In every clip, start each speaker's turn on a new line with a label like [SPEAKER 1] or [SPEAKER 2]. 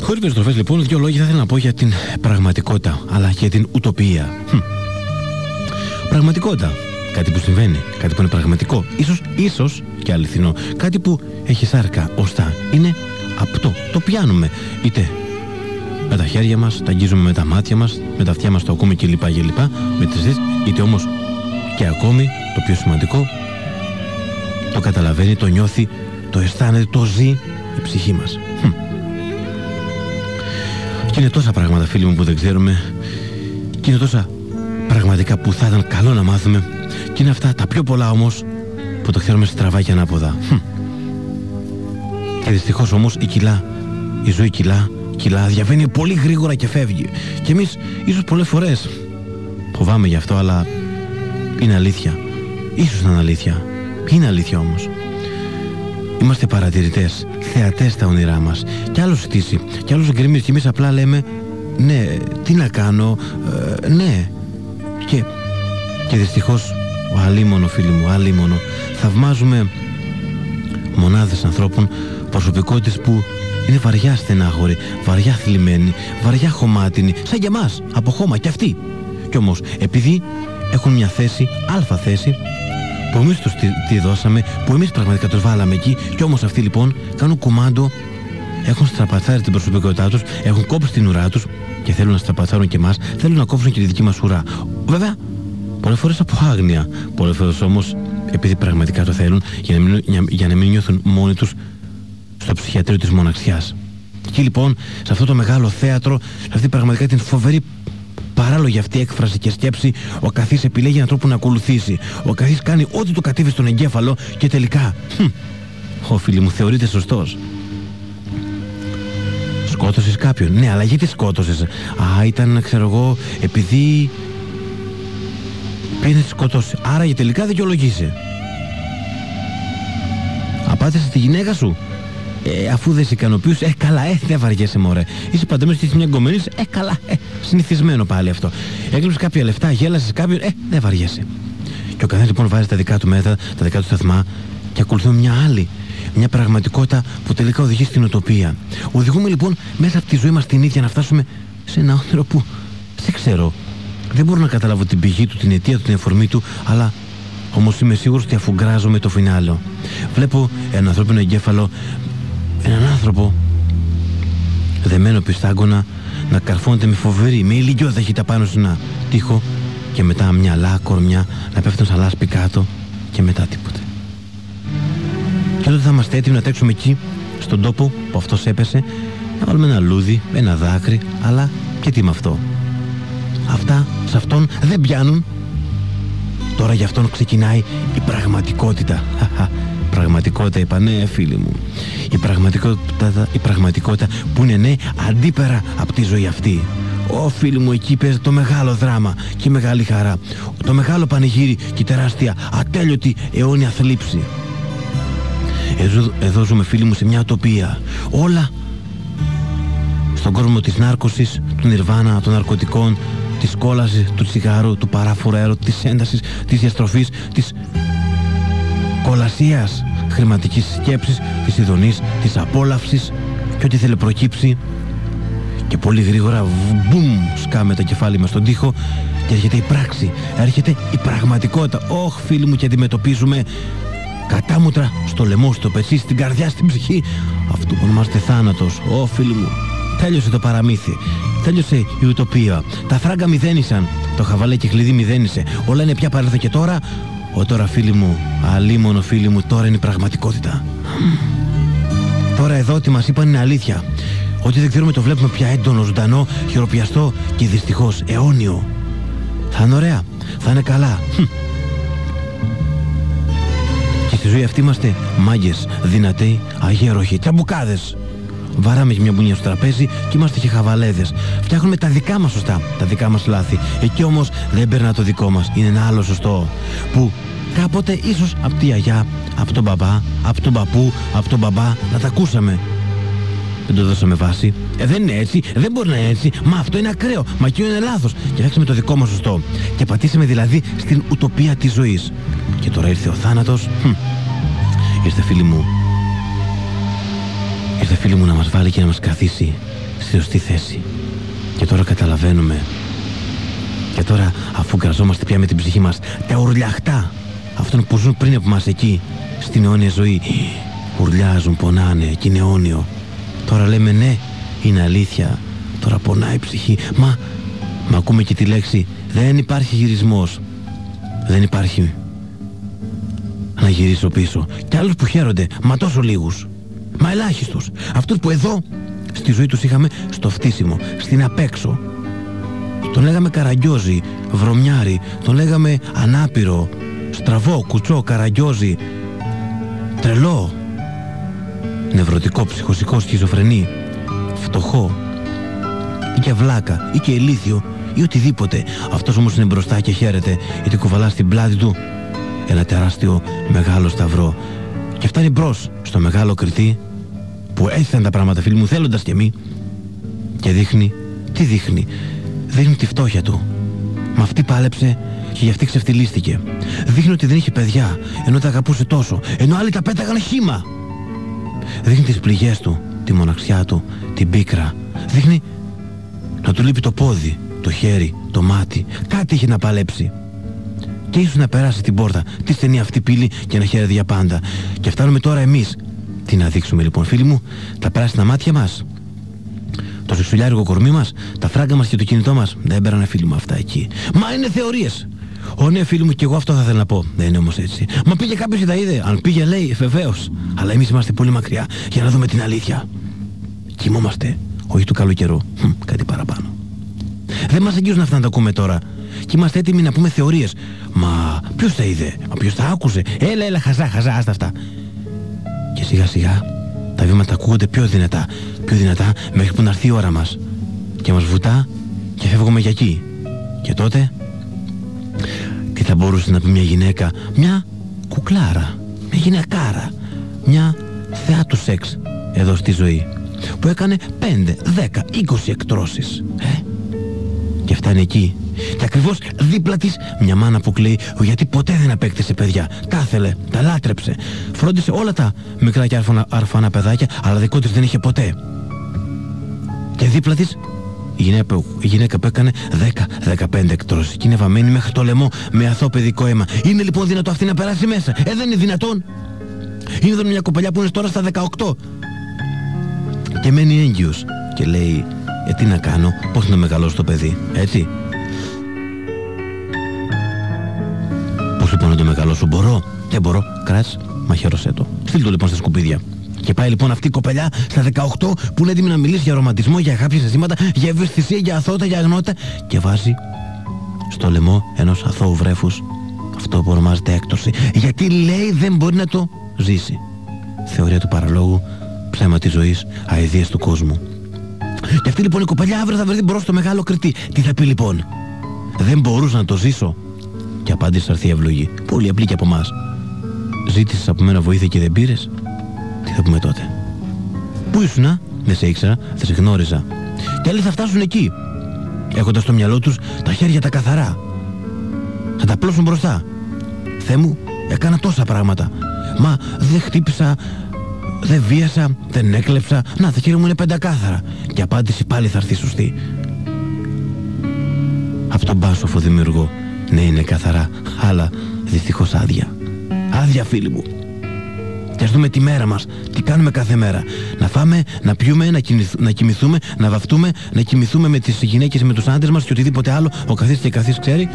[SPEAKER 1] Χωρίς περιστροφές λοιπόν, δύο λόγια θα ήθελα να πω για την πραγματικότητα, αλλά και την ουτοπία. Πραγματικότητα. Κάτι που συμβαίνει, κάτι που είναι πραγματικό, ίσως και αληθινό. Κάτι που έχει σάρκα, οστά. Είναι απτό. Το πιάνουμε. Είτε με τα χέρια μας, τα αγγίζουμε με τα μάτια μας, με τα αυτιά μας το ακούμε κλπ. Με τις δεις, είτε όμως και ακόμη το πιο σημαντικό, το καταλαβαίνει, το νιώθει, το αισθάνεται, το ζει η ψυχή μας. Και είναι τόσα πράγματα, φίλοι μου, που δεν ξέρουμε, και είναι τόσα πραγματικά που θα ήταν καλό να μάθουμε, και είναι αυτά τα πιο πολλά όμως που το ξέρουμε στραβά και ανάποδα. Και δυστυχώς όμως η ζωή κυλά, διαβαίνει πολύ γρήγορα και φεύγει. Και εμείς ίσως πολλές φορές φοβάμαι γι' αυτό, αλλά είναι αλήθεια. Ίσως να είναι αλήθεια. Είναι αλήθεια όμως. Είμαστε παρατηρητές, θεατές στα όνειρά μας. Κι άλλος στήσει, κι άλλος γκρεμίζει, και εμείς απλά λέμε ναι, τι να κάνω, ναι. Και δυστυχώς αλίμονο, φίλοι μου, αλίμονο. Θαυμάζουμε μονάδες ανθρώπων, προσωπικότητες που είναι βαριά στενάχωροι, βαριά θλιμμένοι, βαριά χωμάτινοι, σαν και εμάς, από χώμα κι αυτοί. Κι όμως, επειδή έχουν μια θέση, αλφα θέση, που εμείς τους τη δώσαμε, που εμείς πραγματικά τους βάλαμε εκεί, κι όμως αυτοί λοιπόν κάνουν κουμάντο, έχουν στραπατσάρει την προσωπικότητά τους, έχουν κόψει την ουρά τους και θέλουν να στραπατσάρουν και εμάς, θέλουν να κόψουν και τη δική μας ουρά. Βέβαια, πολλές φορές από άγνοια, πολλές φορές όμως επειδή πραγματικά το θέλουν, για να μην νιώθουν μόνοι τους στο ψυχιατρίο της μοναξιάς. Εκεί λοιπόν, σε αυτό το μεγάλο θέατρο, σε αυτή πραγματικά την φοβερή παράλογη αυτή έκφραση και σκέψη, ο καθής επιλέγει έναν τρόπο να ακολουθήσει. Ο καθής κάνει ό,τι του κατέβει στον εγκέφαλο και τελικά, φίλοι μου, θεωρείται σωστός. Σκότωσες κάποιον. Ναι, αλλά γιατί σκότωσες? Ήταν, ξέρω εγώ, επειδή πήγαινε να τη σκοτώσει. Άρα για τελικά δικαιολογείσαι. Απάτησες τη γυναίκα σου. Αφού δεν σε ικανοποιούσε, καλά, δεν βαριέσαι, μωρέ. Είσαι παντρεμένος και είσαι μια γκομενής, καλά, συνηθισμένο πάλι αυτό. Έκλειψες κάποια λεφτά, γέλασες κάποιον, δεν βαριέσαι. Και ο καθένας λοιπόν βάζει τα δικά του μέτρα, τα δικά του σταθμά και ακολουθούμε μια άλλη. Μια πραγματικότητα που τελικά οδηγεί στην ουτοπία. Οδηγούμε λοιπόν μέσα από τη ζωή μας την ίδια να φτάσουμε σε ένα όνειρο που δεν ξέρω. Δεν μπορώ να καταλάβω την πηγή του, την αιτία του, την εφορμή του, αλλά όμως είμαι σίγουρος ότι αφουγκράζομαι το φινάλο. Βλέπω έναν ανθρώπινο εγκέφαλο, έναν άνθρωπο δεμένο πιστάγκωνα να καρφώνεται με φοβερή, με ηλικιώδη πάνω σε ένα τοίχο, και μετά μυαλά, κορμιά να πέφτουν σαν λάσπη κάτω, και μετά τίποτε. Και τότε θα είμαστε έτοιμοι να τρέξουμε εκεί, στον τόπο που αυτός έπεσε, να βάλουμε ένα λούδι, ένα δάκρυ, αλλά και τι με αυτό? Αυτά σε αυτόν δεν πιάνουν. Τώρα για αυτόν ξεκινάει η πραγματικότητα. Πραγματικότητα είπα, ναι, φίλοι μου. Η πραγματικότητα που είναι, ναι, αντίπερα από τη ζωή αυτή. Φίλοι μου, εκεί παίζει το μεγάλο δράμα και η μεγάλη χαρά, το μεγάλο πανηγύρι και η τεράστια ατέλειωτη αιώνια θλίψη. Εδώ ζούμε, φίλοι μου, σε μια ουτοπία. Όλα στον κόσμο της νάρκωσης, του νιρβάνα, των ναρκωτικών, της κόλασης, του τσιγάρου, του παράφουρου, της έντασης, της διαστροφής, της κολασίας, χρηματικής σκέψης, της ειδονής, της απόλαυσης και ό,τι θέλει προκύψει. Και πολύ γρήγορα, μπουμ, σκάμε τα κεφάλι μας στον τοίχο και έρχεται η πράξη, έρχεται η πραγματικότητα. Φίλοι μου, και αντιμετωπίζουμε κατάμουτρα στο λαιμό, στο πετσί, στην καρδιά, στην ψυχή, αυτό που ονομάζεται θάνατος. Φίλοι μου, τέλειωσε το παραμύθι, τέλειωσε η ουτοπία. Τα φράγκα μηδένισαν, το χαβαλέ και κλειδί μηδένισε. Όλα είναι πια παρέλθον και τώρα, τώρα, φίλοι μου, αλίμονο, φίλοι μου, τώρα είναι η πραγματικότητα. Τώρα εδώ ό,τι μας είπαν είναι αλήθεια. Ό,τι δεν ξέρουμε το βλέπουμε πια έντονο, ζωντανό, χειροπιαστό και δυστυχώς αιώνιο. Θα είναι ωραία, θα είναι καλά. Και στη ζωή αυτή είμαστε μάγκες, δυνατοί, αγέροχοι, τσαμπουκάδες. Βαράμε και μια μπουνιά στο τραπέζι και είμαστε και χαβαλέδες. Φτιάχνουμε τα δικά μας σωστά, τα δικά μας λάθη. Εκεί όμως δεν περνά το δικό μας, είναι ένα άλλο σωστό. Που κάποτε ίσως από τη γιαγιά, από τον μπαμπά, από τον παππού, από τον μπαμπά να τα ακούσαμε. Δεν το δώσαμε βάση. Δεν είναι έτσι, δεν μπορεί να είναι έτσι. Μα αυτό είναι ακραίο, μα εκείνο είναι λάθος. Και φτιάξαμε το δικό μας σωστό. Και πατήσαμε δηλαδή στην ουτοπία της ζωής. Και τώρα ήρθε ο θάνατος. Ήρθε, φίλοι μου. Ήρθε, φίλη μου να μας βάλει και να μας καθίσει στη σωστή θέση. Και τώρα καταλαβαίνουμε. Και τώρα, αφού γκραζόμαστε πια με την ψυχή μας τα ουρλιαχτά αυτών που ζουν πριν από μας εκεί στην αιώνια ζωή, ουρλιάζουν, πονάνε και είναι αιώνιο. Τώρα λέμε ναι, είναι αλήθεια. Τώρα πονάει η ψυχή. Μα ακούμε και τη λέξη δεν υπάρχει γυρισμός. Δεν υπάρχει να γυρίσω πίσω. Και άλλους που χαίρονται, μα τόσο λίγους. Μα ελάχιστος. Αυτούς που εδώ στη ζωή τους είχαμε στο φτύσιμο, στην απέξω. Τον λέγαμε καραγκιόζι, βρωμιάρι, τον λέγαμε ανάπηρο, στραβό, κουτσό, καραγκιόζι, τρελό, νευρωτικό, ψυχοσικό, σχιζοφρενή, φτωχό ή και βλάκα ή και ηλίθιο ή οτιδήποτε. Αυτός όμως είναι μπροστά και χαίρεται γιατί κουβαλά στην πλάτη του ένα τεράστιο μεγάλο σταυρό και φτάνει μπρος στο μεγάλο κριτή που έτσι ήταν τα πράγματα, φίλοι μου, θέλοντας και μη, και δείχνει, τι δείχνει? Δείχνει τη φτώχεια του. Μα αυτή πάλεψε και γι' αυτή ξεφτυλίστηκε. Δείχνει ότι δεν είχε παιδιά ενώ τα αγαπούσε τόσο, ενώ άλλοι τα πέταγαν χύμα. Δείχνει τις πληγές του, τη μοναξιά του, την πίκρα. Δείχνει να του λείπει το πόδι, το χέρι, το μάτι. Κάτι είχε να παλέψει. Και ίσως να περάσει την πόρτα τη στενή αυτή πύλη και να χαίρεται για πάντα. Και φτάνουμε τώρα εμείς. Τι να δείξουμε λοιπόν, φίλοι μου? Τα πράσινα μάτια μας, το σεξουλιάρικο κορμί μας, τα φράγκα μας και το κινητό μας? Δεν πέρανε, φίλοι μου, αυτά εκεί. Μα είναι θεωρίες. Ναι, φίλοι μου, και εγώ αυτό θα ήθελα να πω. Δεν είναι όμως έτσι. Μα πήγε κάποιος και τα είδε? Αν πήγε, λέει, βεβαίως. Αλλά εμείς είμαστε πολύ μακριά για να δούμε την αλήθεια. Κοιμόμαστε, όχι του καλού καιρού. Κάτι παραπάνω. Δεν μας αγγίζουν αυτά να τα ακούμε τώρα. Και είμαστε έτοιμοι να πούμε θεωρίες. Μα ποιος τα είδε? Μα ποιος τα άκουσε? Έλα, χαζά, άστα αυτά. Και σιγά σιγά τα βήματα ακούγονται πιο δυνατά μέχρι που να έρθει η ώρα μας και μας βουτά και φεύγουμε για εκεί. Και τότε τι θα μπορούσε να πει μια γυναίκα, μια κουκλάρα, μια γυναικάρα, μια θεά του σεξ εδώ στη ζωή, που έκανε 5, 10, 20 εκτρώσεις και φτάνει εκεί και ακριβώς δίπλα της μια μάνα που κλαίει γιατί ποτέ δεν απέκτησε παιδιά. Τα ήθελε, τα λάτρεψε, φρόντισε όλα τα μικρά και αρφάνα παιδάκια, αλλά δικό της δεν είχε ποτέ. Και δίπλα της η γυναίκα που έκανε 10-15 εκτρώσεις και είναι βαμμένη μέχρι το λαιμό με αθώο παιδικό αίμα. Είναι λοιπόν δυνατό αυτή να περάσει μέσα? Δεν είναι δυνατόν. Είναι εδώ μια κοπελιά που είναι τώρα στα 18 και μένει έγκυος και λέει τι να κάνω, πώς να μεγαλώσω το παιδί, έτσι? Πώς λοιπόν να το μεγαλώσω? Μπορώ? Δεν μπορώ. Κράτς, μαχαίρωσέ το. Στείλ το λοιπόν στα σκουπίδια. Και πάει λοιπόν αυτή η κοπελιά στα 18 που είναι έτοιμη να μιλήσει για ρομαντισμό, για αγάπη, αισθήματα, για ευαισθησία, για αθώότητα, για αγνότητα, και βάζει στο λαιμό ενός αθώου βρέφους αυτό που ονομάζεται έκτωση. Γιατί λέει δεν μπορεί να το ζήσει. Θεωρία του παραλόγου, ψέμα της ζωής, αηδίες του κόσμου. Και αυτή λοιπόν η κοπελιά αύριο θα βρεθεί μπρος στο μεγάλο κριτή. Τι θα πει λοιπόν? Δεν μπορούσα να το ζήσω. Και απάντησε θα έρθει ευλογή. Πολύ απλή και από εμάς. Ζήτησες από μένα βοήθεια και δεν πήρες? Τι θα πούμε τότε? Πού ήσουνα? Δεν σε ήξερα, δεν σε γνώριζα. Και άλλοι θα φτάσουν εκεί, έχοντας στο μυαλό τους τα χέρια τα καθαρά. Θα τα πλώσουν μπροστά. Θεέ μου, έκανα τόσα πράγματα. Μα δεν χτύπησα, δεν βίασα, δεν έκλεψα. Να, τα χέρια μου είναι πεντακάθαρα. Και απάντηση πάλι θα έρθει σωστή. Από τον μπάσοφο δημιουργό. Ναι, είναι καθαρά, αλλά δυστυχώς άδεια. Άδεια, φίλοι μου. Και ας δούμε τη μέρα μας, τι κάνουμε κάθε μέρα. Να φάμε, να πιούμε, να κοιμηθούμε, να βαφτούμε, να κοιμηθούμε με τις γυναίκες, με τους άντρες μας και οτιδήποτε άλλο ο καθής και καθής ξέρει.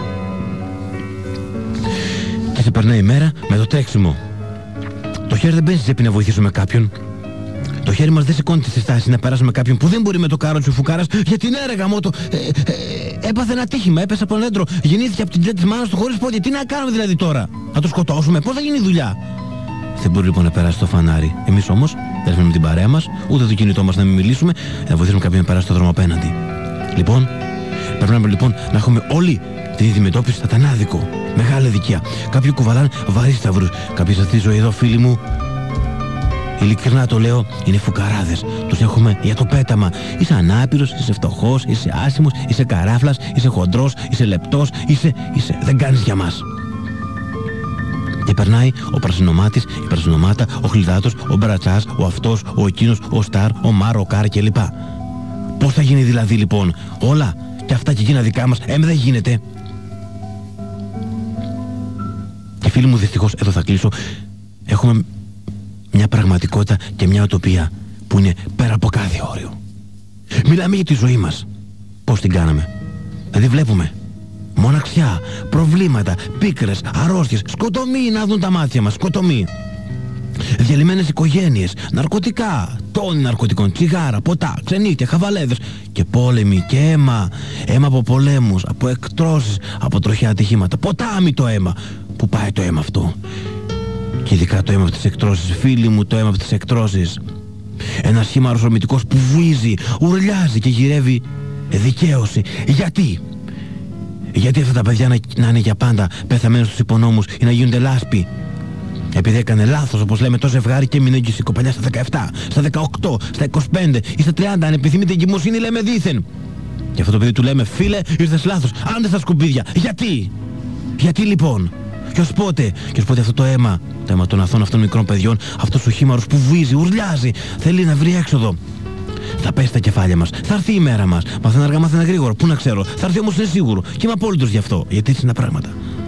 [SPEAKER 1] Και σε περνάει η μέρα με το τρέξιμο. Το χέρι δεν μπαίνει στη τσέπη να βοηθήσουμε κάποιον. Το χέρι μας δεν σηκώνεται στη στάση να περάσουμε κάποιον που δεν μπορεί με το κάρο του φουκάρας, γιατί ναι ρε γαμώτο, έπαθε ένα τύχημα, έπεσε από ένα δέντρο, γεννήθηκε από την τσέπη της μάνας του χωρίς πόδια. Τι να κάνουμε δηλαδή τώρα? Να το σκοτώσουμε? Πώς θα γίνει η δουλειά? Δεν μπορεί λοιπόν να περάσει το φανάρι. Εμείς όμως δεν θέλουμε την παρέα μας, ούτε το κινητό μας να μην μιλήσουμε, να βοηθήσουμε κάποιον να περάσει το δρόμο απέναντι. Λοιπόν, πρέπει λοιπόν να έχουμε όλοι την ίδια αντιμετώπιση στα τανάδικο. Μεγάλη δικιά. Κάποιοι κουβαλάνε βαρύς σταυρούς. Κάποιοι σε αυτή τη ζωή εδώ, φίλοι μου, ειλικρινά το λέω, είναι φουκαράδες. Τους έχουμε για το πέταμα. Είσαι ανάπηρος, είσαι φτωχός, είσαι άσημος, είσαι καράφλας, είσαι χοντρός, είσαι λεπτός, είσαι. Δεν κάνεις για μας. Και περνάει ο Πρασινομάτης, η Πρασινομάτα, ο Χλιδάτος, ο Μπρατσάς, ο αυτός, ο εκείνος, ο Σταρ, ο Μάρο, ο Κάρ κλπ. Πώς θα γίνει δηλαδή λοιπόν όλα και αυτά και εκείνα δικά μας? Δεν γίνεται. Και φίλοι μου, δυστυχώς εδώ θα κλείσω. Έχουμε μια πραγματικότητα και μια ουτοπία που είναι πέρα από κάθε όριο. Μιλάμε για τη ζωή μας. Πώς την κάναμε? Δηλαδή βλέπουμε μοναξιά, προβλήματα, πίκρες, αρρώστιες, σκοτωμοί να δουν τα μάτια μας, σκοτωμοί. Διαλυμένες οικογένειες, ναρκωτικά, τόνοι ναρκωτικών, τσιγάρα, ποτά, ξενύχια, χαβαλέδες και πόλεμοι και αίμα. Αίμα από πολέμους, από εκτρώσεις, από τροχιά ατυχήματα. Ποτάμι το αίμα. Πού πάει το αίμα αυτό? Και ειδικά το αίμα από τις εκτρώσεις, φίλοι μου, το αίμα από τις εκτρώσεις. Ένας χήμαρος ορμητικός που βουίζει, ουρλιάζει και γυρεύει δικαίωση. Γιατί? Γιατί αυτά τα παιδιά να είναι για πάντα πεθαμένους στους υπονόμους ή να γίνονται λάσποι? Επειδή έκανε λάθος, όπως λέμε, το ζευγάρι και έμεινε και η κοπελιά στα 17, στα 18, στα 25 ή στα 30, αν επιθυμείτε εγκυμοσύνη, λέμε δήθεν. Και αυτό το παιδί του λέμε, φίλε, ήρθες λάθος, άντε στα σκουπίδια. Γιατί? Γιατί λοιπόν? Και ως πότε αυτό το αίμα των αθώων αυτών μικρών παιδιών, αυτός ο χήμαρος που βουίζει, ουρλιάζει, θέλει να βρει έξοδο? Θα πέσει στα κεφάλια μας, θα έρθει η μέρα μας. Μαθαίνω αργά, μαθαίνω γρήγορα, πού να ξέρω. Θα έρθει όμως, είναι σίγουρο. Και είμαι απόλυτος γι' αυτό, γιατί έτσι είναι τα πράγματα.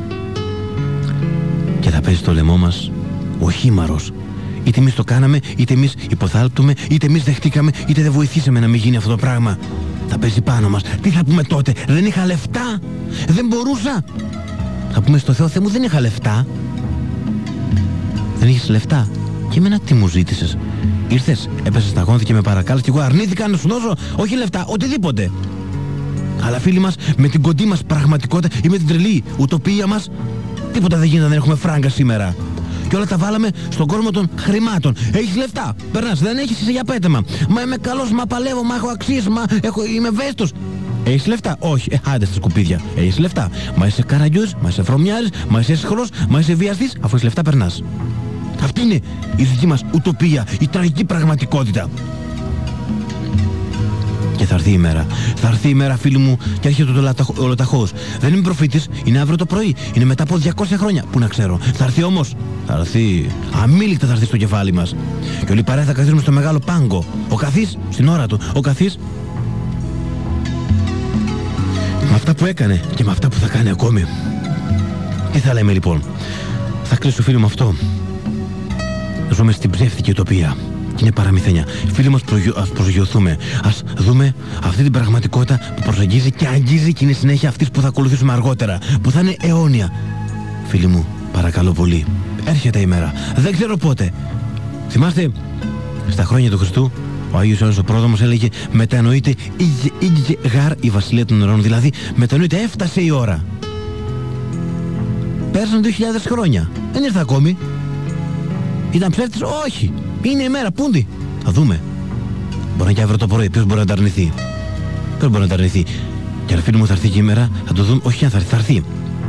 [SPEAKER 1] Και θα πέσει στο λαιμό μας ο χήμαρος. Είτε εμείς το κάναμε, είτε εμείς υποθάλπτουμε, είτε εμείς δεχτήκαμε, είτε δεν βοηθήσαμε να μην γίνει αυτό το πράγμα. Θα πέσει πάνω μας. Τι θα πούμε τότε? Δεν είχα λεφτά? Δεν μπορούσα? Θα πούμε στο Θεό, Θεέ μου, δεν είχα λεφτά. Δεν είχες λεφτά? Και εμένα τι μου ζήτησες? Ήρθες, έπεσες στα γόνατα και με παρακάλεσες και εγώ αρνήθηκα να σου δώσω όχι λεφτά, οτιδήποτε. Αλλά φίλοι μας, με την κοντή μας πραγματικότητα ή με την τρελή ουτοπία μας, τίποτα δεν γίνεται, δεν έχουμε φράγκα σήμερα. Και όλα τα βάλαμε στον κόσμο των χρημάτων. Έχεις λεφτά, περνάς, δεν έχεις, είσαι για πέταμα. Μα είμαι καλός, μα παλεύω, μα έχω αξίες, μα είμαι ευαίσθητος. Έχεις λεφτά? Όχι. Άντε στα σκουπίδια. Έχεις λεφτά? Μα είσαι καραγκιούς, μα είσαι βρωμιάρης, μα είσαι έσχολος, μα είσαι βιαστής. Αφού έχεις λεφτά περνάς. Αυτή είναι η δική μας ουτοπία, η τραγική πραγματικότητα. Και θα έρθει η μέρα. Θα έρθει η μέρα, φίλοι μου, και έρχεται το ολοταχώς. Δεν είμαι προφήτης, είναι αύριο το πρωί. Είναι μετά από 200 χρόνια. Πού να ξέρω. Θα έρθει όμως. Θα έρθει. Αμήλικτα θα έρθει στο κεφάλι μας. Και όλοι παρέα θα καθίσουμε στο μεγάλο πάγκο. Ο καθής στην ώρα του. Ο καθής με αυτά που έκανε και με αυτά που θα κάνει ακόμη. Τι θα λέμε λοιπόν? Θα κλείσω, φίλοι μου, αυτό. Ζούμε στην ψεύτικη ουτοπία και είναι παραμυθένια. Φίλοι μας, ας προσγειωθούμε. Ας δούμε αυτή την πραγματικότητα που προσεγγίζει και αγγίζει και είναι συνέχεια αυτής που θα ακολουθήσουμε αργότερα, που θα είναι αιώνια. Φίλοι μου, παρακαλώ πολύ, έρχεται η μέρα. Δεν ξέρω πότε. Θυμάστε, στα χρόνια του Χριστού, ο Άγιος Ιωάννης ο Πρόδομος έλεγε μετανοείται ήγε γάρ η βασιλεία των ουρανών. Δηλαδή, μετανοείται, έφτασε η ώρα. Πέρασαν 2.000 χρόνια. Δεν ήρθε ακόμη. Ήταν ψεύτης? Όχι. Είναι η μέρα. Πούντι. Θα δούμε. Μπορεί να και αύριο το πρωί. Ποιος μπορεί να τα αρνηθεί? Ποιος μπορεί να τα αρνηθεί? Και φίλοι μου, θα έρθει και η μέρα. Θα το δούμε. Όχι αν θα έρθει. Θα έρθει.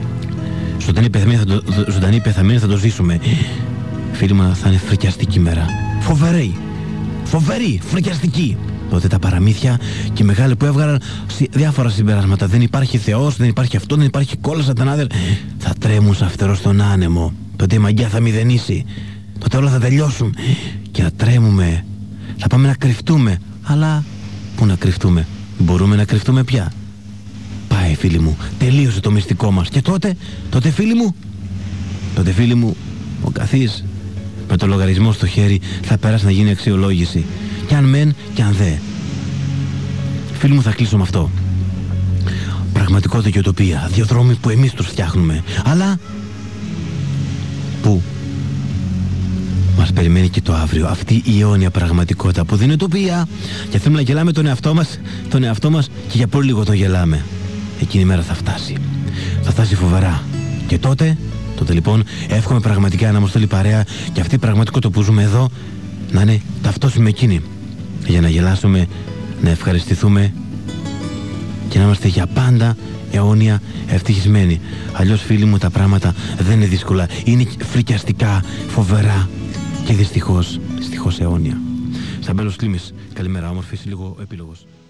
[SPEAKER 1] Ζωντανή πεθαμένη θα το ζήσουμε. Φίλοι μου, θα είναι φρικιαστική μέρα. Φοβερή. Φοβερή. Φρικιαστική. Τότε τα παραμύθια και οι μεγάλοι που έβγαλαν διάφορα συμπεράσματα. Δεν υπάρχει Θεός, δεν υπάρχει αυτό, δεν υπάρχει κόλλα σατανάδερ. Θα τρέμουν σαν φτερό στον άνεμο. Τότε η μαγιά θα μηδενίσει. Τότε όλα θα τελειώσουν. Και θα τρέμουμε. Θα πάμε να κρυφτούμε. Αλλά πού να κρυφτούμε? Μπορούμε να κρυφτούμε πια? Πάει, φίλοι μου. Τελείωσε το μυστικό μας. Και τότε φίλοι μου, ο καθής με το λογαριασμό στο χέρι θα πέρασε να γίνει αξιολόγηση. Κι αν μεν κι αν δε. Φίλοι μου, θα κλείσω με αυτό. Πραγματικότητα και ουτοπία. Δύο δρόμοι που εμείς τους φτιάχνουμε. Αλλά που μας περιμένει και το αύριο. Αυτή η αιώνια πραγματικότητα που δεν είναι ουτοπία. Και θέλουμε να γελάμε τον εαυτό μας και για πολύ λίγο τον γελάμε. Εκείνη η μέρα θα φτάσει. Θα φτάσει φοβερά. Και τότε λοιπόν εύχομαι πραγματικά να μας στέλνει παρέα και αυτή η πραγματικότητα που ζούμε εδώ να είναι ταυτόσιμη με εκείνη. Για να γελάσουμε, να ευχαριστηθούμε και να είμαστε για πάντα αιώνια ευτυχισμένοι. Αλλιώς, φίλοι μου, τα πράγματα δεν είναι δύσκολα. Είναι φρικιαστικά, φοβερά και δυστυχώς αιώνια. Σαν μπέλος Κλίμης, καλημέρα, όμορφη, λίγο επίλογος.